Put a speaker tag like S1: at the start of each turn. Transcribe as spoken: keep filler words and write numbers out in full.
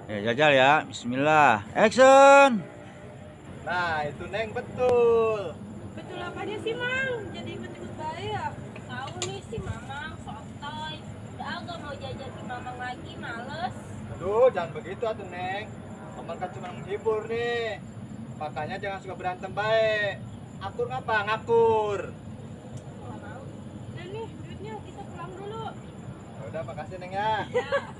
S1: Ya, jajal ya. Bismillah. Action.
S2: Nah, itu Neng betul.
S3: Betul apanya sih, Mang? Jadi ikut-ikut bayi ya? Tahu nih si Mamang, sotoy. Udah agak mau jajan di Mamang lagi, males.
S2: Aduh, jangan begitu atuh Neng. Paman kan cuma menghibur nih. Makanya jangan suka berantem baik. Akur ngapa? Ngakur.
S3: Nggak mau. Dan nih, duitnya kita pulang dulu.
S2: Ya udah, makasih Neng ya.
S3: Ya.